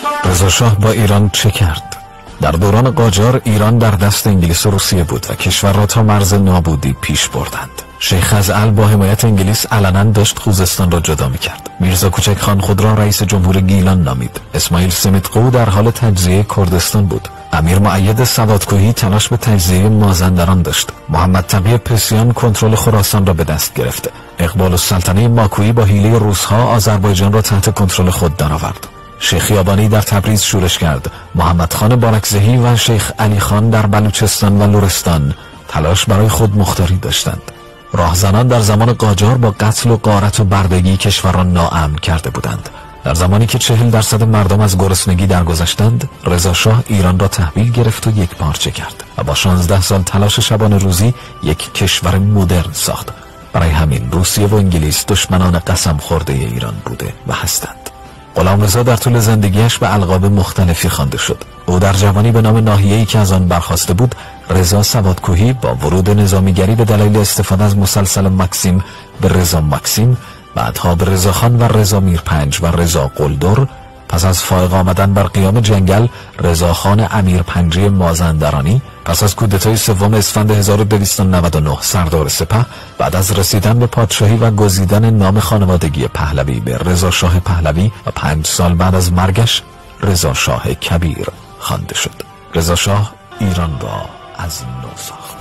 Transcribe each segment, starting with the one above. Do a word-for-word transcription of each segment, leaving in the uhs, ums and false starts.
رضا شاه با ایران چه کرد؟ در دوران قاجار ایران در دست انگلیس و روسیه بود و کشور را تا مرز نابودی پیش بردند. شیخ خزعل با حمایت انگلیس علنا داشت خوزستان را جدا می‌کرد. میرزا کوچک خان خود را رئیس جمهور گیلان نامید. اسماعیل سمیدقو در حال تجزیه کردستان بود. امیر مؤید سوادکوهی تلاش به تجزیه مازندران داشت. محمد تقی پسیان کنترل خراسان را به دست گرفت. اقبال السلطنه ماکویی با حیله روس‌ها آذربایجان را تحت کنترل خود درآورد. شیخ خیابانی در تبریز شورش کرد. محمد خان بارکزهی و شیخ علی خان در بلوچستان و لرستان تلاش برای خود مختاری داشتند. راهزنان در زمان قاجار با قتل و غارت و بردگی کشور را ناامن کرده بودند. در زمانی که چهل درصد مردم از گرسنگی درگذشتند، رضا شاه ایران را تحویل گرفت و یک پارچه کرد و با شانزده سال تلاش شبانه روزی یک کشور مدرن ساخت. برای همین روسیه و انگلیس دشمنان قسم خورده ایران بوده و هستند. غلامرضا در طول زندگیش به القاب مختلفی خوانده شد. او در جوانی به نام ناحیه‌ای که از آن برخاسته بود، رضا سوادکوهی، با ورود نظامیگری به دلیل استفاده از مسلسل مکسیم به رضا مکسیم، بعدها به رضا خان و رضا میرپنج و رضا قلدر، پس از فائق آمدن بر قیام جنگل رضا خان امیرپنجی مازندرانی، پس از کودتای سوم اسفند هزار و دویست و نود و نه سردار سپه، بعد از رسیدن به پادشاهی و گزیدن نام خانوادگی پهلوی به رضا شاه پهلوی و پنج سال بعد از مرگش رضا شاه کبیر خوانده شد. رضا شاه ایران را از نو ساخت.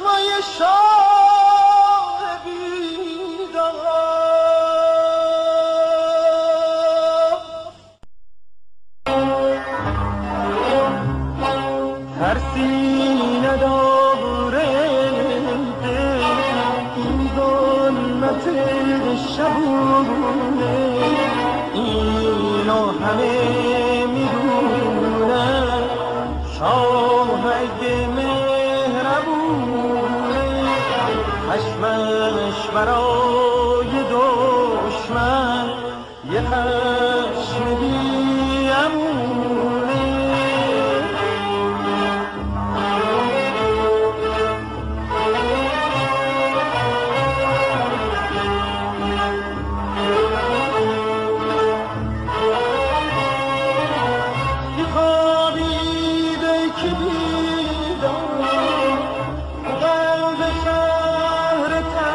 برای دشمن یه خشم بیامونه یه خوابیده که بیدار قلب شهر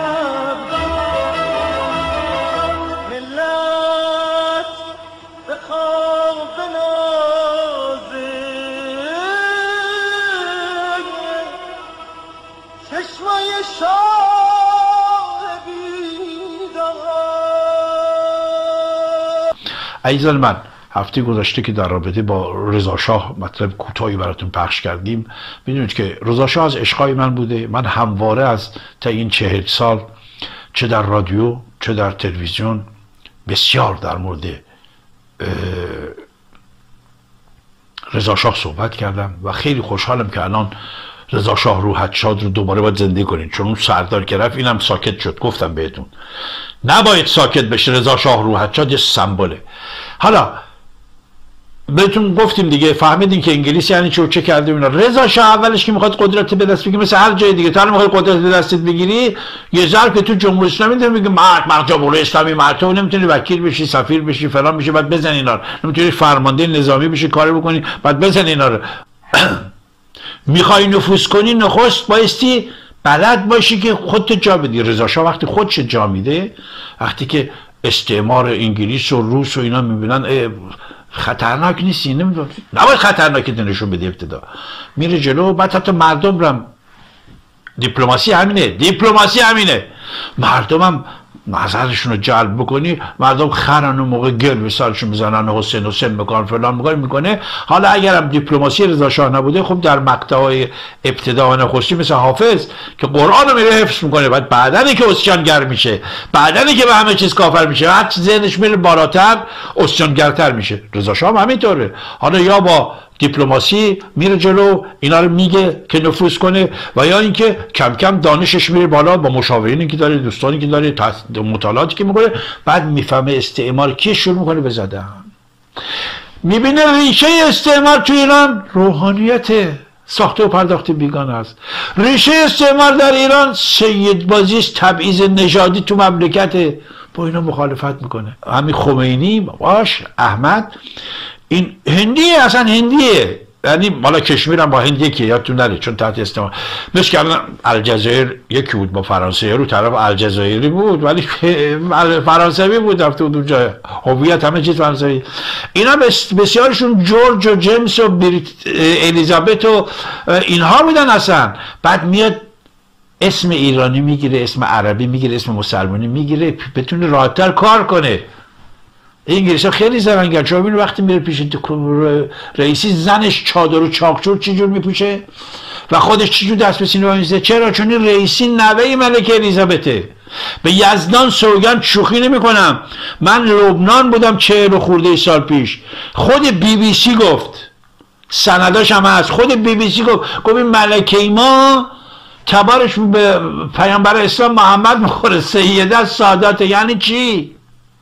عزیزان من، هفته گذشته که در رابطه با رضا شاه مطلب کوتاهی براتون پخش کردیم، میدونید که رضا شاه از عشقای من بوده. من همواره از تا این چهل سال چه در رادیو چه در تلویزیون بسیار در مورد رضا شاه صحبت کردم و خیلی خوشحالم که الان رضا شاه روحت شاد رو دوباره باید زنده کنین، چون اون سردار که رفت اینم ساکت شد. گفتم بهتون نباید ساکت بشه. رضا شاه روحت شاد یه سمبوله. حالا بهتون گفتیم دیگه، فهمیدین که انگلیس یعنی چه و چه کرده اینا. رضا شاه اولش که میخواد قدرت به دست بگیره، مثل هر جای دیگه، تا میخواد قدرت به دستت بگیری یه ضرب که تو جمهوری اسلامی میده میگه مرد مرد جمهوری اسلامی مرد، تو نمیتونی وکیل بشی، سفیر بشی، فلان بشی، بعد بزن اینا رو. نمیتونی فرمانده نظامی بشی، کاری بکنی، بعد بزن اینا رو. میخوای نفوذ کنی، نخست بایستی بلد باشی که خودت جا بدی. رضا شاه وقتی خودش جا میده، وقتی که استعمار انگلیس و روس و اینا میبینن خطرناک نیستی، نمیدونم نباید خطرناکی نشون بده، ابتدا میره جلو، بعد حتی مردم رم. دیپلماسی همینه، دیپلماسی همینه. مردم هم نظرشون رو جلب بکنی، مردم خرن و موقع گل به سرشون میزنن، حسین حسین میکنن، فلان میکنن میکنه. حالا اگرم دیپلماسی رضا شاه نبوده، خب در مقطعهای ابتدا و نخستی مثل حافظ که قرآن رو میره حفظ میکنه، بعد بعدنی که اسیانگر میشه، بعدنی که به همه چیز کافر میشه، هر چی ذهنش میره بالاتر اسیانگرتر میشه. رضا شاه هم همینطوره. حالا یا با دیپلماسی میره جلو، اینا رو میگه که نفوذ کنه، و یا اینکه کم کم دانشش میره بالا با مشاورینی که داره، دوستانی که داره، مطالعاتی که میکنه، بعد میفهمه استعمار کی شروع میکنه به زدن. میبینه ریشه استعمار تو ایران روحانیت ساخته و پرداخت بیگانه است. ریشه استعمار در ایران سیدبازی است، تبعیض نژادی تو مملکت، با اینا مخالفت میکنه. همین خمینی باش احمد این هندیه، اصلا هندیه، یعنی مالا کشمیر هم با هندیه که یادتون نره چون تحت استعمار. مثل که الجزایر یکی بود با فرانسه، رو طرف الجزایری بود ولی فرانسوی بود، رفته بود اونجا، هویت همه چیز فرانسوی. اینا بسیارشون جورج و جیمز و بریت الیزابت و اینها بودن اصلا. بعد میاد اسم ایرانی میگیره، اسم عربی میگیره، اسم مسلمانی میگیره، بتونه راحت‌تر کار کنه. انگلیس ها خیلی زرنگن. چون ببین وقتی میره پیش رئیسی، زنش چادر و چاقچور چجور میپوشه و خودش چجور دست به سینه میزنه؟ چرا؟ چون این رئیسی نوه ملکه الیزابته. به یزدان سوگند شوخی نمی کنم، من لبنان بودم چهل خورده سال پیش، خود بی بی سی گفت، سنداش هم هست، خود بی بی سی گفت گفت این ملکه ما تبارش به پیامبر اسلام محمد میخوره، سیده ساداته. یعنی چی؟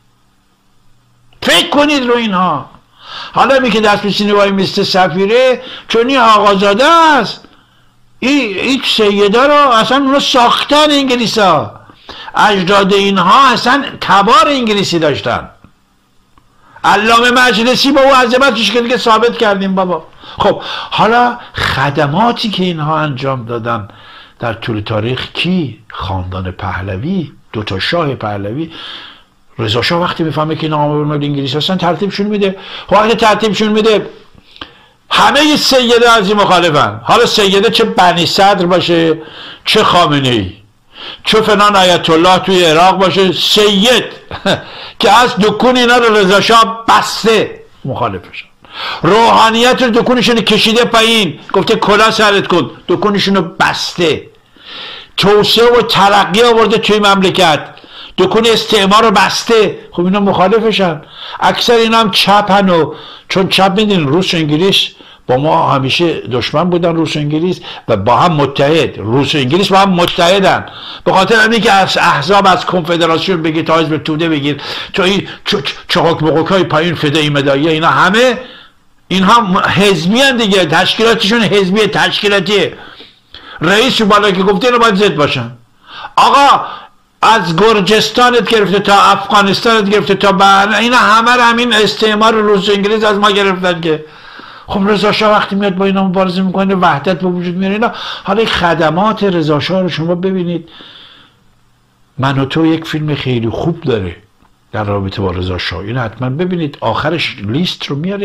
فکر کنید رو اینها. حالا می که دست به سینه وای میسته سفیره، چون این آقازاده است، این این سیده رو اصلا اونو ساختن انگلیس ها. اجداد اینها اصلا تبار انگلیسی داشتن. علامه مجلسی با او عظمتش که دیگه ثابت کردیم بابا. خب حالا خدماتی که اینها انجام دادن در طول تاریخ، کی؟ خاندان پهلوی، دوتا شاه پهلوی. رضا شاه وقتی میفهمه که اینا آمار انگلیس هستن ترتیبشون میده. وقتی ترتیبشون میده همه سیده از این مخالفن. حالا سیده چه بنی صدر باشه، چه خامنه ای، چه فلان آیت الله توی عراق باشه، سید که از دکون اینا رو رضا شاه بسته مخالفشن. روحانیت رو دکونشون کشیده پایین، گفته کلا سرت کن، دکونشون رو بسته. توسعه و ترقی آورده توی مملکت، دکون استعمار رو بسته. خب اینا مخالفشن. اکثر اینا هم چپن و چون چپ میدین روس و انگلیس با ما همیشه دشمن بودن، روس و انگلیس و با هم متحد، روس و انگلیس با هم متحدن. به خاطر همین که از احزاب، از کنفدراسیون بگیر تا حزب توده بگیر، تو این چقاق بقاق های پایین، فدای مدایه، اینا همه اینها حزبی هن دیگه، تشکیلاتشون حزبی تشکیلاتی. رئیس بالا که گفته اینا باید ضد باشن. آقا از گرجستانت گرفته تا افغانستانت گرفته تا بر اینا همه رو همین استعمار روس و انگلیس از ما گرفتن که. خب رضا شاه وقتی میاد با اینا مبارزه میکنه، وحدت به وجود میاره اینا. حالا خدمات رضا شاه رو شما ببینید. من و تو یک فیلم خیلی خوب داره در رابطه با رضا شاه، اینو حتما ببینید، آخرش لیست رو میاره.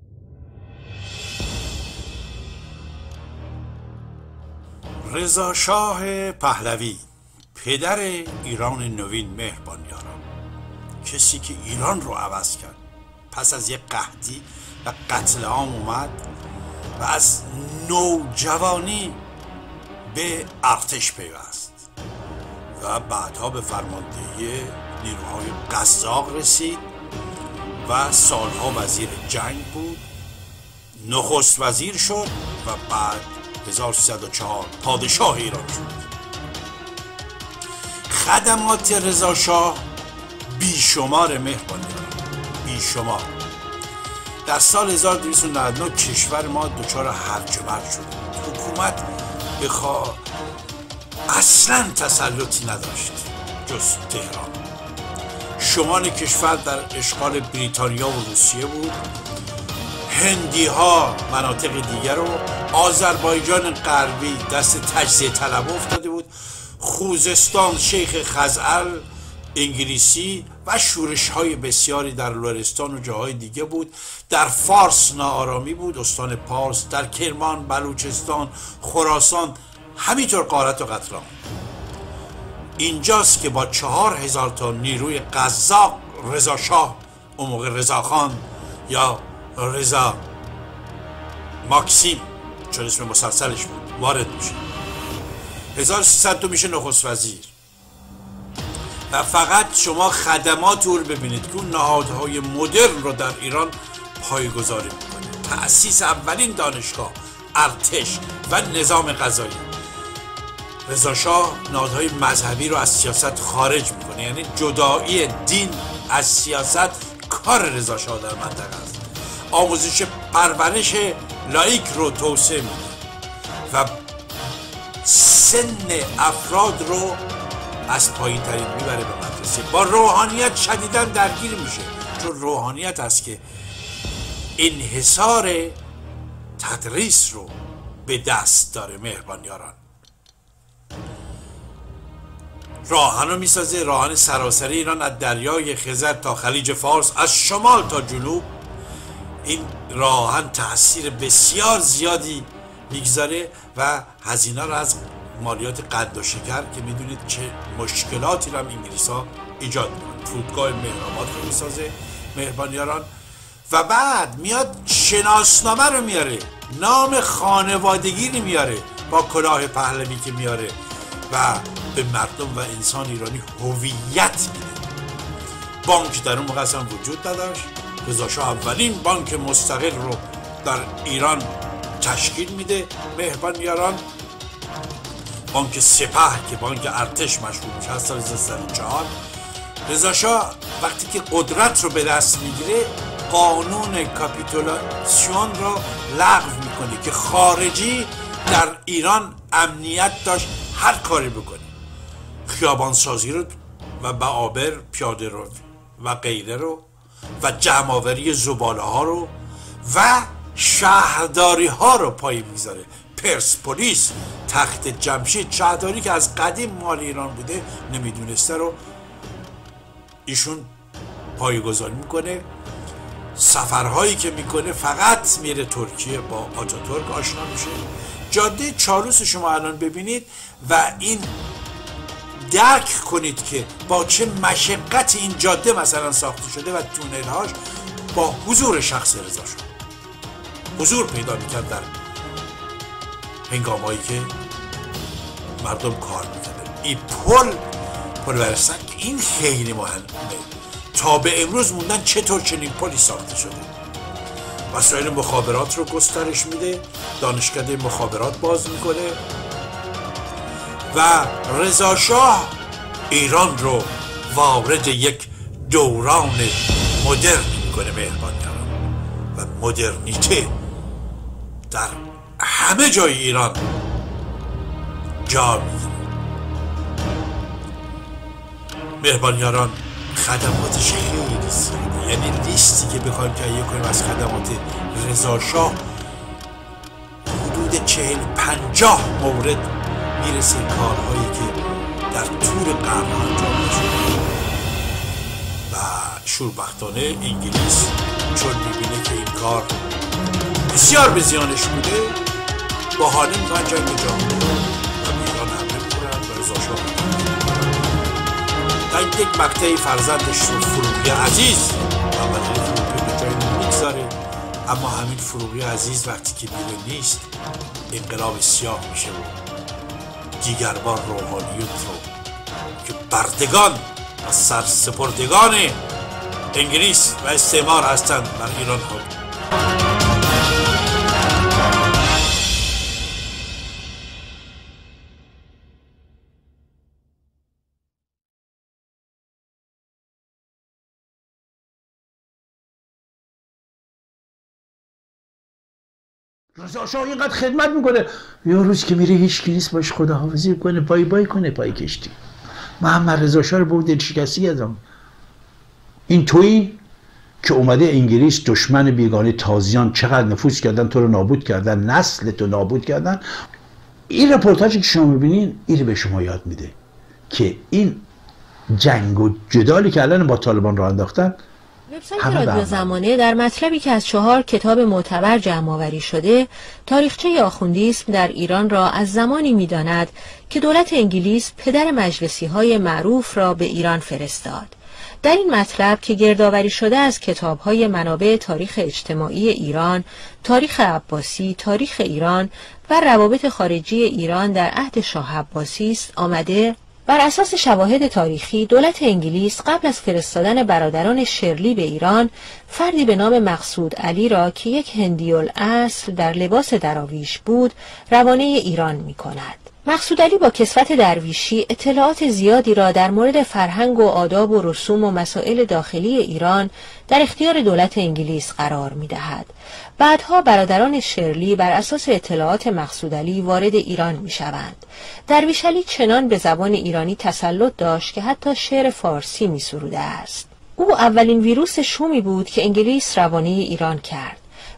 رضا شاه پهلوی، پدر ایران نوین مهربانیاران، کسی که ایران رو عوض کرد، پس از یک قحطی و قتل عام اومد و از نوجوانی به ارتش پیوست و بعدها به فرماندهی نیروهای قزاق رسید و سالها وزیر جنگ بود، نخست وزیر شد و بعد هزار و سیصد و چهار پادشاه ایران شد. خدمات رضا شاه بیشمار مهربانیان، بیشمار. در سال هزار و دویست و نود و نه کشور ما دچار هرج و مرج شد. حکومت بخوا اصلا تسلطی نداشت جز تهران. شمال کشور در اشغال بریتانیا و روسیه بود. هندی ها مناطق دیگر رو، آذربایجان غربی دست تجزیه طلب افتاده بود. خوزستان شیخ خزعل انگلیسی و شورش های بسیاری در لرستان و جاهای دیگه بود. در فارس ناآرامی بود، استان پارس، در کرمان، بلوچستان، خراسان، همینطور غارت و قتلام. اینجاست که با چهار هزار تا نیروی قزاق رضا شاه، اون موقع رضا خان یا رضا ماکسیم چون اسم مسلسلش بود، وارد میشه. هزار و سیصد تو میشه نخست وزیر و فقط شما خدمات او رو ببینید که اون نهادهای مدرن رو در ایران پایه‌گذاری میکنه. تأسیس اولین دانشگاه، ارتش و نظام قضایی. رضا شاه نهادهای مذهبی رو از سیاست خارج میکنه، یعنی جدایی دین از سیاست کار رضا شاه در منطقه است. آموزش پرورش لایک رو توسعه میده و سن افراد رو از پایین ترین میبره به مدرسه. با روحانیت شدیداً درگیر میشه، چون روحانیت است که انحصار تدریس رو به دست داره. مهربان یاران، راهن رو میسازه، راهن سراسری ایران از دریای خزر تا خلیج فارس، از شمال تا جنوب. این راهن تأثیر بسیار زیادی میگذاره و هزینه رو از مالیات قند و شکر که میدونید چه مشکلاتی رو هم انگلیس ها ایجاد میکنه. فرودگاه مهرآباد رو میسازه مهربان یاران و بعد میاد شناسنامه رو میاره، نام خانوادگی رو میاره با کلاه پهلوی که میاره و به مردم و انسان ایرانی هویت میده. بانک در اون موقع اصلا وجود نداشت. رضا شاه اولین بانک مستقل رو در ایران تشکیل میده مهربان یاران. بانک سپه که بانک ارتش مشهور میشه از سال هزار و سیصد و چهار. رضا شاه وقتی که قدرت رو به دست میگیره قانون کاپیتولاسیون رو لغو میکنه که خارجی در ایران امنیت داشت هر کاری بکنه، خیابانسازی رو و معابر، پیاده رو و غیره رو و جمع‌آوری زباله ها رو و شهرداری ها رو پای میذاره. پرسپولیس، تخت جمشید، شهرداری که از قدیم مال ایران بوده نمیدونسته رو ایشون پایه‌گذاری میکنه. سفرهایی که میکنه فقط میره ترکیه، با آتاتورک آشنا میشه. جاده چالوس شما الان ببینید و این درک کنید که با چه مشقت این جاده مثلا ساخته شده و تونل‌هاش با حضور شخص رضا شاه حضور پیدا میکرد در هنگامایی که مردم کار میکردن. این پل پل ورسک این خیلی مهمه. تا به امروز موندن چطور چنین پلی ساخته شده. وسایل مخابرات رو گسترش میده، دانشکده مخابرات باز میکنه و رضا شاه ایران رو وارد یک دوران مدرن میکنه مهربان یاران و مدرنیته در همه جای ایران جا میگیره. مهربان یاران خدماتش خیلی زیاده، یعنی لیستی که بخوایم تهیه کنیم از خدمات رضا شاه حدود چهل پنجاه مورد میرسه، کارهایی که در طول قرن‌ها انجام شده و شوربختانه انگلیس چون میبینه که این کار بسیار به زیانش بوده با حاله میکنن جنگ جهانی و به ایران حمله میکنن و رضا شاه در یک مقطعی فرزندش رو فروغی عزیز محمد علی فروغی به جای میگذاره، اما همین فروغی عزیز وقتی که میره نیست انقلاب سیاه میشه و دیگر بار روحانیت رو که بردگان و سرسپردگان انگلیس و استعمار هستند بر ایران ها. رضا شاه اینقدر خدمت میکنه، یه روز که میره هیچ کی نیست باش خداحافظی کنه، بای بای کنه پای کشتی. محمد رضا شاه رو بود دلشکستی ازم. این تویی که اومده انگلیس دشمن بیگانه تازیان چقدر نفوذ کردن، تو رو نابود کردن، نسل تو نابود کردن. این رپورتاجی که شما میبینین این به شما یاد میده که این جنگ و جدالی که الان با طالبان راه انداختن. وبسایت رادیو زمانه در مطلبی که از چهار کتاب معتبر جمع آوری شده، تاریخچه آخوندیسم در ایران را از زمانی می‌داند که دولت انگلیس پدر مجلسی‌های معروف را به ایران فرستاد. در این مطلب که گردآوری شده از کتاب‌های منابع تاریخ اجتماعی ایران، تاریخ عباسی، تاریخ ایران و روابط خارجی ایران در عهد شاه عباسی است، آمده بر اساس شواهد تاریخی دولت انگلیس قبل از فرستادن برادران شرلی به ایران فردی به نام مقصود علی را که یک هندی الاصل در لباس دراویش بود روانه ایران می کند. مقصود علی با کسوت درویشی اطلاعات زیادی را در مورد فرهنگ و آداب و رسوم و مسائل داخلی ایران در اختیار دولت انگلیس قرار می دهد. بعدها برادران شرلی بر اساس اطلاعات مقصود علی وارد ایران می شوند. درویش علی چنان به زبان ایرانی تسلط داشت که حتی شعر فارسی می سروده است. او اولین ویروس شومی بود که انگلیس روانه ایران کرد.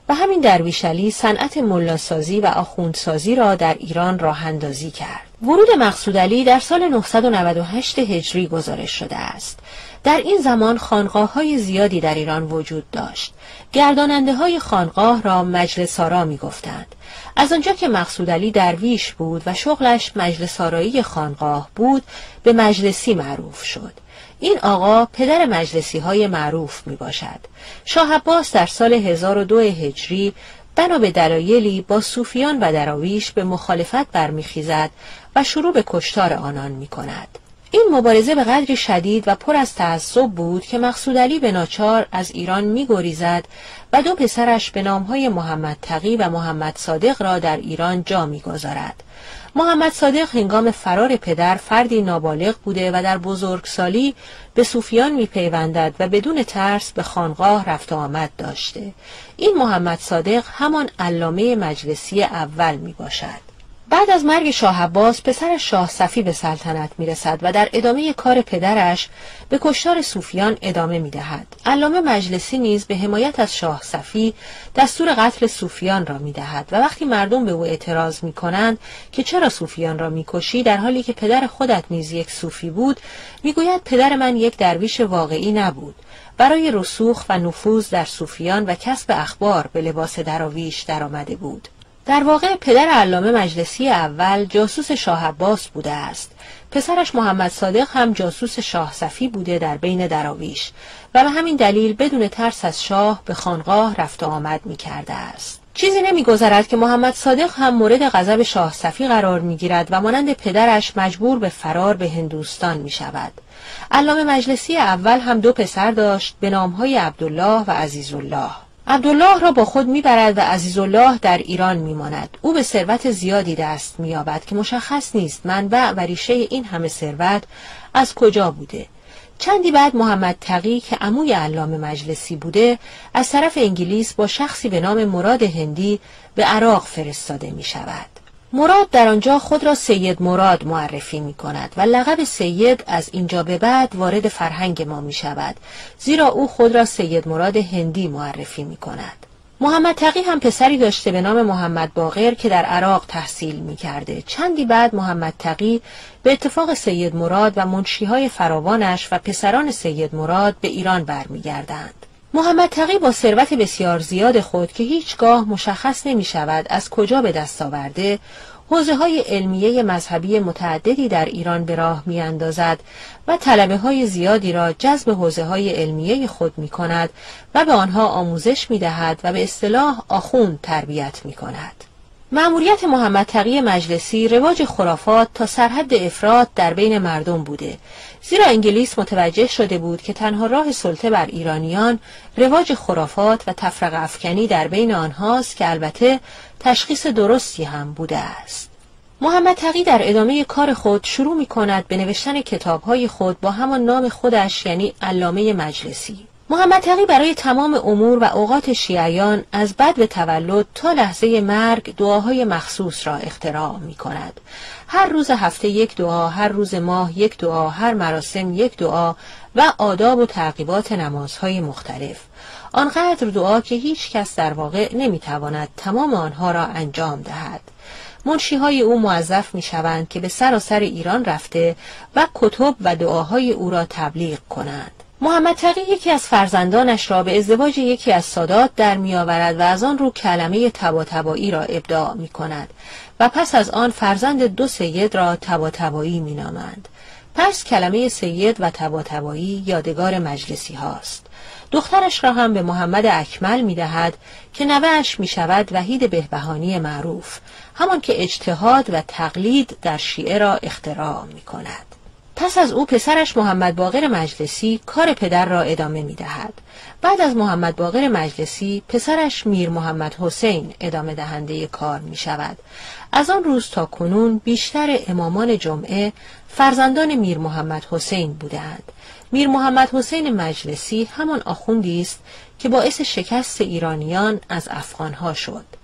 و همین درویش علی صنعت ملاسازی و آخوندسازی را در ایران راه اندازی کرد. ورود مقصود علی در سال نهصد و نود و هشت هجری گزارش شده است. در این زمان خانقاه‌های زیادی در ایران وجود داشت. گرداننده‌های خانقاه را مجلس آرا می‌گفتند. از آنجا که مقصود علی درویش بود و شغلش مجلس آرایی خانقاه بود، به مجلسی معروف شد. این آقا پدر مجلسی های معروف می باشد. شاه عباس در سال هزار و دو هجری بنا به دلایلی با صوفیان و دراویش به مخالفت برمیخیزد و شروع به کشتار آنان می کند. این مبارزه به قدری شدید و پر از تعصب بود که مقصود علی به ناچار از ایران می گریزد و دو پسرش به نامهای محمد تقی و محمد صادق را در ایران جا می گذارد. محمد صادق هنگام فرار پدر فردی نابالغ بوده و در بزرگسالی به صوفیان می پیوندد و بدون ترس به خانقاه رفت و آمد داشته. این محمد صادق همان علامه مجلسی اول می باشد. بعد از مرگ شاه عباس پسرش شاه صفی به سلطنت می رسد و در ادامه کار پدرش به کشتار صوفیان ادامه می دهد. علامه مجلسی نیز به حمایت از شاه صفی دستور قتل صوفیان را می دهد و وقتی مردم به او اعتراض می کنند که چرا صوفیان را می کشی در حالی که پدر خودت نیز یک صوفی بود، می گوید پدر من یک درویش واقعی نبود. برای رسوخ و نفوذ در صوفیان و کسب اخبار به لباس دراویش در آمده بود. در واقع پدر علامه مجلسی اول جاسوس شاه عباس بوده است. پسرش محمد صادق هم جاسوس شاه صفی بوده در بین دراویش و به همین دلیل بدون ترس از شاه به خانقاه رفت و آمد می کرده است. چیزی نمی گذرد که محمد صادق هم مورد غضب شاه صفی قرار می گیرد و مانند پدرش مجبور به فرار به هندوستان می شود. علامه مجلسی اول هم دو پسر داشت به نامهای عبدالله و عزیزالله. عبدالله را با خود میبرد و عزیزالله در ایران میماند. او به ثروت زیادی دست مییابد که مشخص نیست منبع و ریشه این همه ثروت از کجا بوده. چندی بعد محمد تقی که عموی علامه مجلسی بوده از طرف انگلیس با شخصی به نام مراد هندی به عراق فرستاده می شود. مراد در آنجا خود را سید مراد معرفی می کند و لقب سید از اینجا به بعد وارد فرهنگ ما می شود، زیرا او خود را سید مراد هندی معرفی می کند. محمد تقی هم پسری داشته به نام محمد باقر که در عراق تحصیل می کرده. چندی بعد محمد تقی به اتفاق سید مراد و منشیهای فراوانش و پسران سید مراد به ایران برمی گردند. محمد تقی با ثروت بسیار زیاد خود که هیچگاه مشخص نمی شود از کجا به دست آورده، حوزه‌های علمیه مذهبی متعددی در ایران به راه می اندازد و طلبه‌های زیادی را جذب حوزه‌های علمیه خود می کند و به آنها آموزش می دهد و به اصطلاح آخوند تربیت می کند. مأموریت محمد تقی مجلسی رواج خرافات تا سرحد افراط در بین مردم بوده، زیرا انگلیس متوجه شده بود که تنها راه سلطه بر ایرانیان رواج خرافات و تفرقه افکنی در بین آنهاست که البته تشخیص درستی هم بوده است. محمد تقی در ادامه کار خود شروع می کند به نوشتن کتاب‌های خود با همان نام خودش، یعنی علامه مجلسی. محمد تقی برای تمام امور و اوقات شیعیان از بدو تولد تا لحظه مرگ دعاهای مخصوص را اختراع می کند. هر روز هفته یک دعا، هر روز ماه یک دعا، هر مراسم یک دعا و آداب و تعقیبات نمازهای مختلف. آنقدر دعا که هیچ کس در واقع نمی تواند تمام آنها را انجام دهد. منشیهای او موظف می شوند که به سراسر ایران رفته و کتب و دعاهای او را تبلیغ کنند. محمد تقی یکی از فرزندانش را به ازدواج یکی از سادات در می آورد و از آن رو کلمه طباطبایی را ابداع می کند و پس از آن فرزند دو سید را طباطبایی می نامند. پس کلمه سید و طباطبایی یادگار مجلسی هاست. دخترش را هم به محمد اکمل می دهد که نوه‌اش می شود وحید بهبهانی معروف، همان که اجتهاد و تقلید در شیعه را اختراع می کند. پس از او پسرش محمد باقر مجلسی کار پدر را ادامه می دهد. بعد از محمد باقر مجلسی پسرش میر محمد حسین ادامه دهنده کار می شود. از آن روز تا کنون بیشتر امامان جمعه فرزندان میر محمد حسین بودند. میر محمد حسین مجلسی همان آخوندی است که باعث شکست ایرانیان از افغانها شد.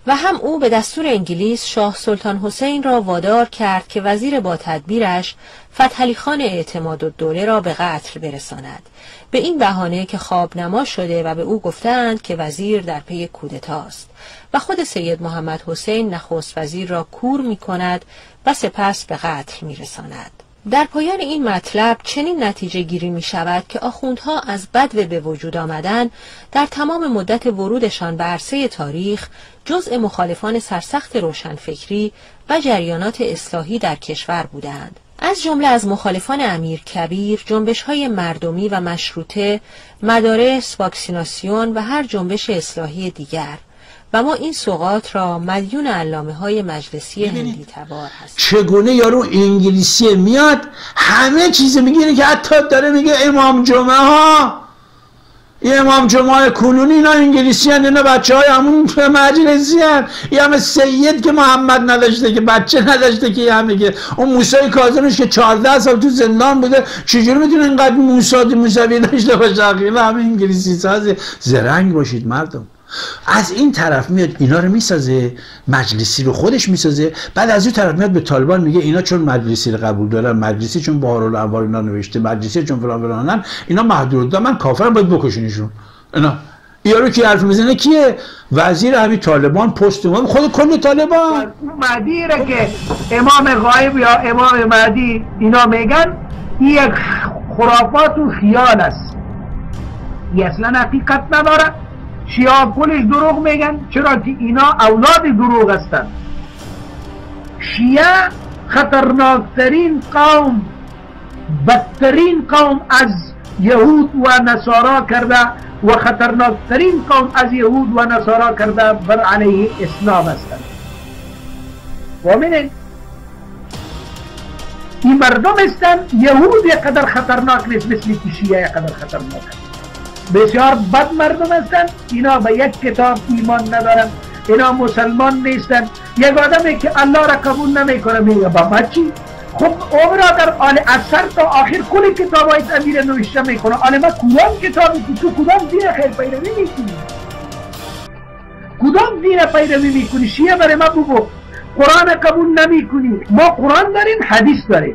و هم او به دستور انگلیس شاه سلطان حسین را وادار کرد که وزیر با تدبیرش فتحعلی خان اعتمادالدوله را به قتل برساند، به این بهانه که خواب نما شده و به او گفتند که وزیر در پی کودتاست و خود سید محمد حسین نخست وزیر را کور می کند و سپس به قتل می رساند. در پایان این مطلب چنین نتیجه گیری می شود که آخوندها از بدو به وجود آمدن در تمام مدت ورودشان به عرصه تاریخ جزء مخالفان سرسخت روشنفکری و جریانات اصلاحی در کشور بودند. از جمله از مخالفان امیرکبیر، جنبش‌های مردمی و مشروطه، مدارس، واکسیناسیون و هر جنبش اصلاحی دیگر. و ما این سوغات را مدیون علامه‌های مجلسی هندی تبار هستیم. چگونه یارو انگلیسی میاد همه چیز میگیره که حتی داره میگه امام جمعه ها، این امام جمعه کنونی اینا انگلیسی هن، اینا بچه های همون مجلسی هن، یه همه سید که محمد نداشته که بچه نداشته که همه که اون موسی کاظمش که چهارده سال تو زندان بوده چجوری میتونه اینقدر موسی موسوی داشته باشه؟ همه انگلیسی ساز. زرنگ باشید مردم. از این طرف میاد اینا رو میسازه، مجلسی رو خودش میسازه، بعد از اون طرف میاد به طالبان میگه اینا چون مجلسی رو قبول دارن، مجلسی چون بهارالانوار اینا نوشته، مجلسی چون فلان فلانن، اینا محدود، من کافرم باید بکشونشون. اینا یارو کی حرف میزنه؟ کیه؟ وزیر همین طالبان، پست امام، خود کل طالبان. مهدی را که امام غایب یا امام مهدی اینا میگن این یک خرافات و خیال است، این اصلا حقیقت نداره. شیعه کلش دروغ میگن، چرا که اینا اولاد دروغ هستن. شیعه خطرناکترین قوم، بدترین قوم از یهود و نصارا کرده و خطرناکترین قوم از یهود و نصارا کرده بر علیه اسلام هستن. و منه این مردم هستن، یهود یک قدر خطرناک نیست مثل که شیعه یک قدر خطرناک هست. بسیار بد مردم هستن، اینا به یک کتاب ایمان ندارن، اینا مسلمان نیستن. یک آدمی که الله را قبول نمیکنه میگه بابا چی؟ خب او برادر آل اثر تا آخر کل کتاب های امیر نوشته میکنه، آل ما کدام کتابی که تو کدام دین خیر پیروی میکنی؟ کدام دین پیروی میکنی؟ شیعه برای ما بگو قرآن قبول نمیکنی. ما قرآن داریم، حدیث داریم،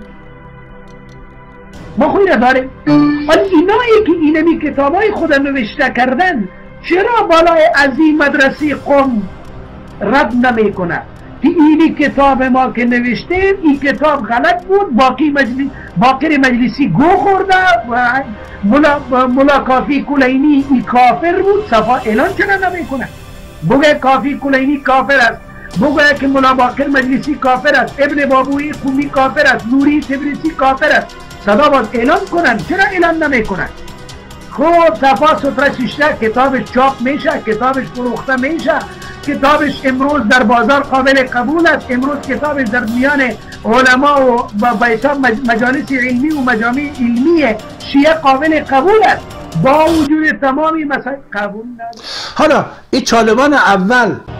ما خوی نداریم. ولی اینایی که اینمی کتاب های خود نوشته کردن چرا بالای از این مدرسه قم رد نمی کنه که اینی کتاب ما که نوشته این کتاب غلط بود، باقی مجلس باقر مجلسی گو خورده و ملا, ملا کافی کلینی ای کافر بود، صفا اعلان چرا نمی کنه؟ بگه کافی کلینی کافر است، بگه که ملا باقر مجلسی کافر است، ابن بابوی قومی کافر است، نوری تبریزی کافر است، صدا باز اعلان کنن، چرا اعلان نمی کنن؟ خوب صفا ستره شیشته کتابش چاپ میشه، کتابش فروخته میشه، کتابش امروز در بازار قابل قبول است، امروز کتابش در میان علما و بایسا مجالس علمی و مجامع علمی شیعه قابل قبول است، با وجود تمامی مسائل قبول نداره. حالا این طالبان اول